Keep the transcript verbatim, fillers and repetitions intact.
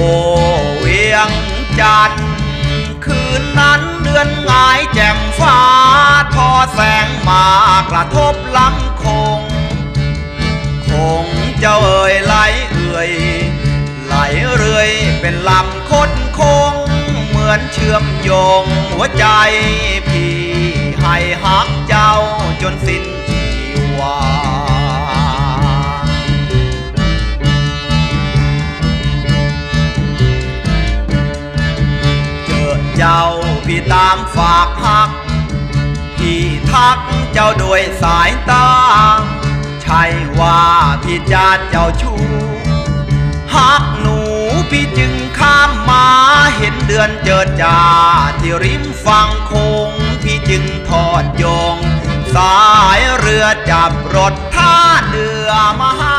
เวียงจันทร์คืนนั้นเดือนหงายแจ่มฟ้าทอแสงมากระทบลำคงคงเจ้าเอ่ยไหลเอื่อยไหลเรื่อยเป็นลำคดคงเหมือนเชื่อมโยงหัวใจพี่ให้หักเจ้าจนสิ้นชีวาเจอเจ้าพี่ตามฝากหักพี่ทักเจ้าด้วยสายตาใช่ว่าพี่จะเจ้าชู้หักหนูพี่จึงข้ามมาเห็นเดือนเจิดจ้าที่ริมฝั่งคงพี่จึงทอดโยงสายเรือจับรถท่าเรือมาหา